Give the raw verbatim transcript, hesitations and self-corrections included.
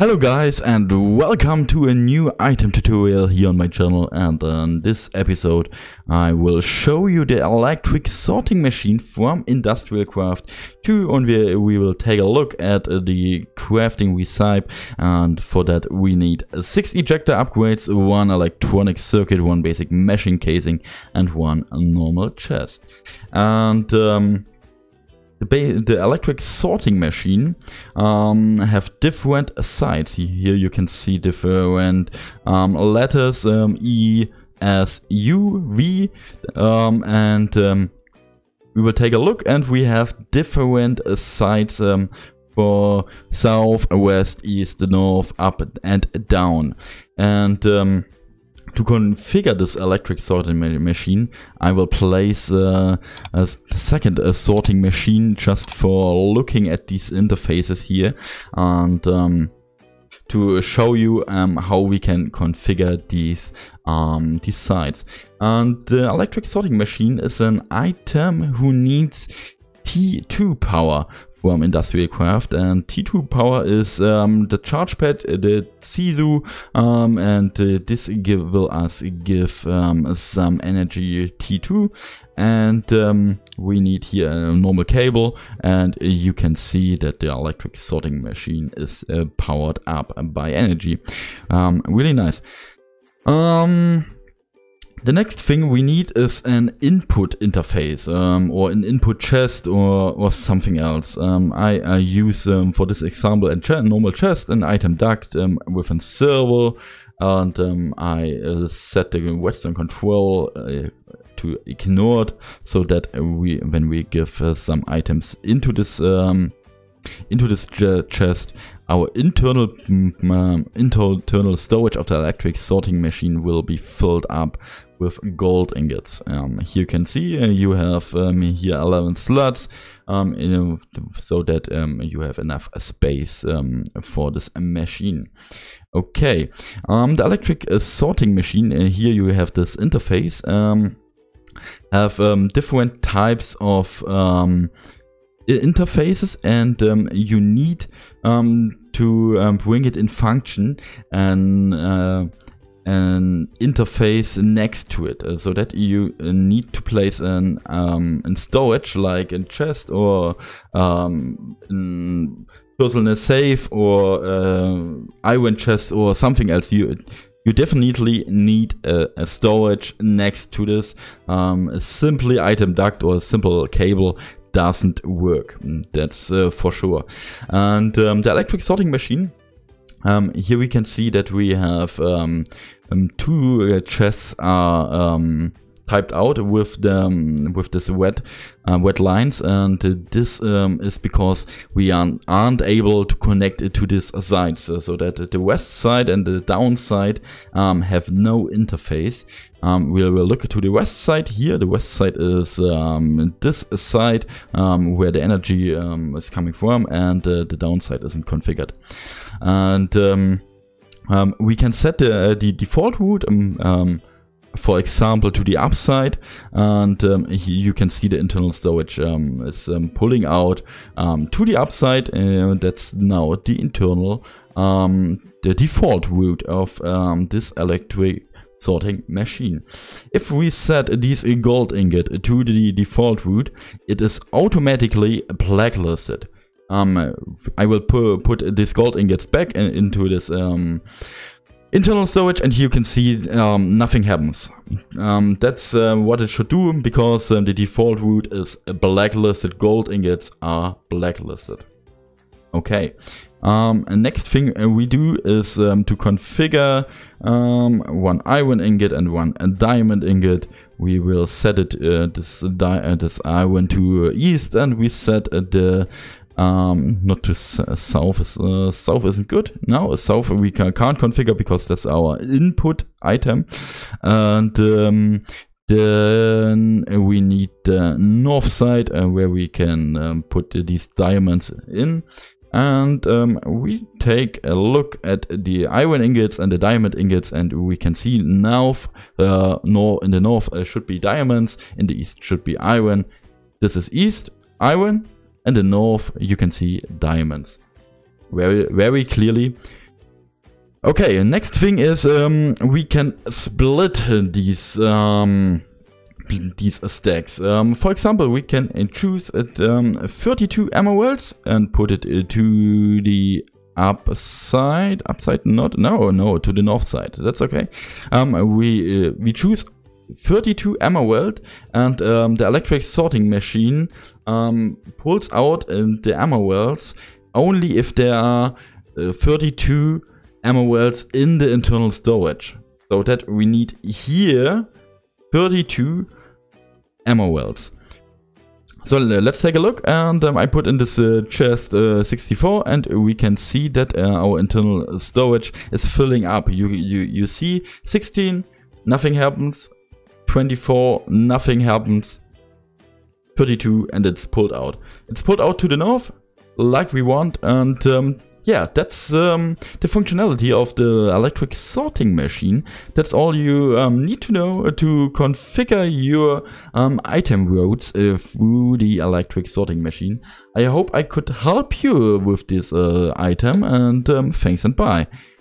Hello guys and welcome to a new item tutorial here on my channel, and in this episode I will show you the electric sorting machine from Industrial Craft two, and we, we will take a look at the crafting recipe. And for that we need six ejector upgrades, one electronic circuit, one basic meshing casing and one normal chest. And um, The, the electric sorting machine um, have different sides. Here you can see different um, letters, um, E, S, U, V, um, and um, we will take a look, and we have different uh, sides um, for south, west, east, north, up and down. And um, to configure this electric sorting ma machine, I will place uh, a second uh, sorting machine just for looking at these interfaces here, and um, to show you um, how we can configure these um, these sides. And the electric sorting machine is an item who needs T two power from Industrial Craft, and T two power is um, the charge pad, the C S U, um, and uh, this give, will us give um, some energy T two, and um, we need here a normal cable, and uh, you can see that the electric sorting machine is uh, powered up by energy. Um, really nice. Um, The next thing we need is an input interface, um, or an input chest, or, or something else. Um, I, I use um, for this example a ch normal chest, an item duct um, with a servo, and um, I uh, set the Western control uh, to ignored, so that we, when we give uh, some items into this um, into this ch chest, our internal um, internal storage of the electric sorting machine will be filled up with gold ingots. Um, here you can see uh, you have um, here eleven slots, um, you know, so that um, you have enough space um, for this machine. Okay, um, the electric uh, sorting machine, uh, here you have this interface, um, have um, different types of um, interfaces, and um, you need um, to um, bring it in function and uh, an interface next to it, uh, so that you uh, need to place an um, in storage, like a chest or um, in personal safe, or uh, iron chest or something else. You you definitely need a, a storage next to this. Um, a simply item duct or a simple cable doesn't work, that's uh, for sure. And um, the electric sorting machine, um, here we can see that we have um, um, two uh, chests are um, typed out with the um, with this wet uh, wet lines, and uh, this um, is because we aren't, aren't able to connect it to this side, so, so that the west side and the down side um, have no interface. Um, we'll, we'll look to the west side here. The west side is um, this side um, where the energy um, is coming from, and uh, the downside isn't configured. And um, um, we can set the, uh, the default route, um, um, for example, to the upside, and um, you can see the internal storage um, is um, pulling out um, to the upside. Uh, that's now the internal, um, the default route of um, this electric sorting machine. If we set this gold ingot to the default route, it is automatically blacklisted. Um, I will pu put this gold ingots back in, into this um, internal storage, and you can see um, nothing happens. Um, that's uh, what it should do, because um, the default route is blacklisted. Gold ingots are blacklisted. Okay. Um, and next thing we do is um, to configure um, one iron ingot and one diamond ingot. We will set it uh, this di uh, this iron to uh, east, and we set uh, the um, not to s south. Uh, south isn't good. No, south we ca can't configure because that's our input item, and um, then we need the north side uh, where we can um, put these diamonds in. And um, we take a look at the iron ingots and the diamond ingots, and we can see now uh, nor in the north uh, should be diamonds, in the east should be iron. This is east, iron, and the north you can see diamonds. Very, very clearly. Okay, next thing is um, we can split these um, these stacks. Um, for example, we can choose at um, thirty-two emeralds and put it to the upside, upside, not, no, no, to the north side. That's okay. Um, we uh, we choose thirty-two emerald, and um, the electric sorting machine um, pulls out uh, the emeralds only if there are uh, thirty-two emeralds in the internal storage. So that we need here thirty-two emeralds. So uh, let's take a look, and um, I put in this uh, chest uh, sixty-four, and we can see that uh, our internal storage is filling up. You you you see sixteen, nothing happens. twenty-four, nothing happens. thirty-two, and it's pulled out. It's pulled out to the north, like we want, and um, yeah, that's um, the functionality of the electric sorting machine. That's all you um, need to know to configure your um, item roads uh, through the electric sorting machine. I hope I could help you with this uh, item, and um, thanks and bye.